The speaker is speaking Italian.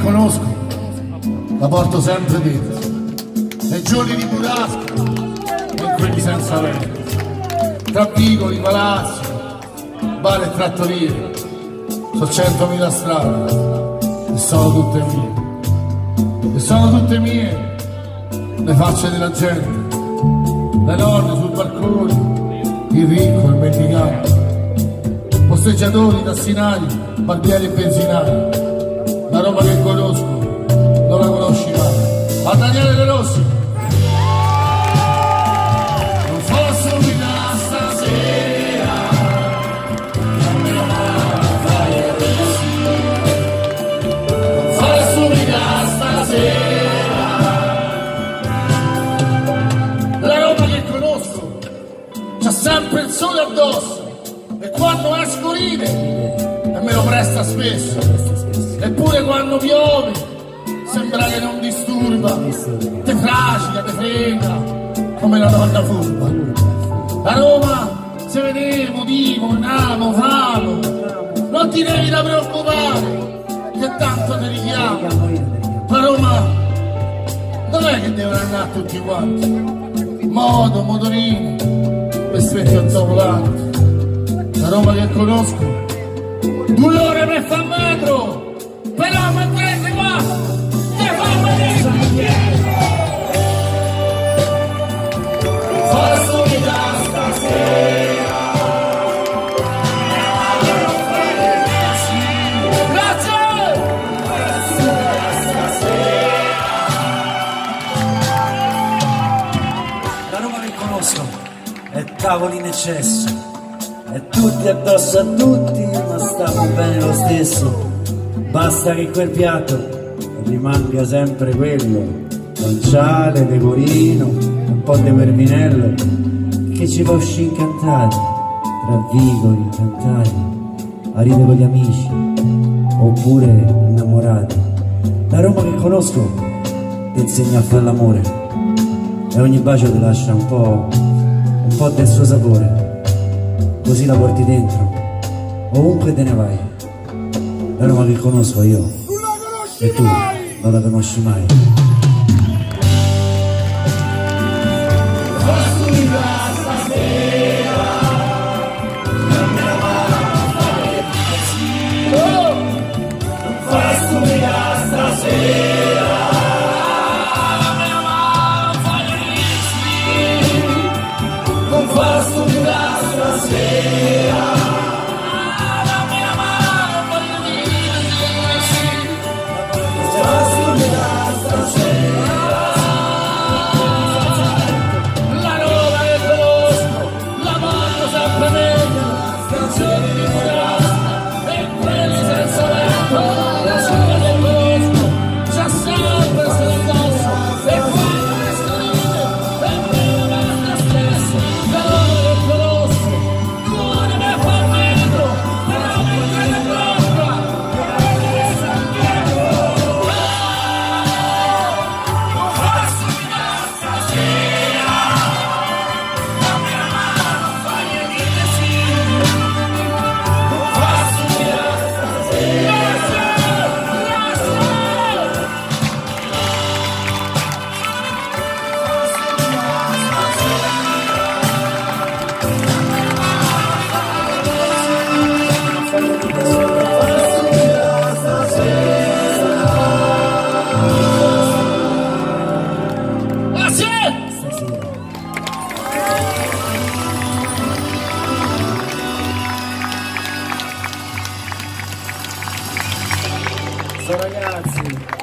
conosco la porto sempre dentro, nei giorni di burrasca e in quelli senza vento, tra vicoli, palazzi, bar e trattorie, so 100.000 strade e sono tutte mie, e sono tutte mie le facce della gente, le donne sul balcone, il ricco, il mendicante, posteggiatori, tassinari, barbieri e benzinari. La Roma che conosco non la conosci mai. A Daniele De Rossi. Non fosse unita stasera, non me la fai così. Non fosse unita stasera. La Roma che conosco c'ha sempre il sole addosso e quando esco ride e me lo presta spesso. Eppure quando piove sembra che non disturba, te fragila, te frega come una donna furba. A Roma se vedevo, dico, namo, famo, non ti devi da preoccupare che tanto ti richiamo. A Roma dov'è che devono andare tutti quanti? Moto, motorini, perfetti autovolanti. La Roma che conosco 2 ore per far metro, però mi prende qua e fa vedere indietro. Forse unità stasera. Grazie. Forse unità stasera. La Roma che conosco è tavoli in eccesso, e tutti addosso a tutti, ma stiamo bene lo stesso. Basta che quel piatto rimanga sempre quello, guanciale, pecorino, un po' di verminello, che ci fa uscire incantati, tra vicoli, cantati, a ridere con gli amici, oppure innamorati. La Roma che conosco ti insegna a fare l'amore, e ogni bacio ti lascia un po' del suo sapore, così la porti dentro, ovunque te ne vai. La Roma che conosco io, e tu non la conosci mai. Ragazzi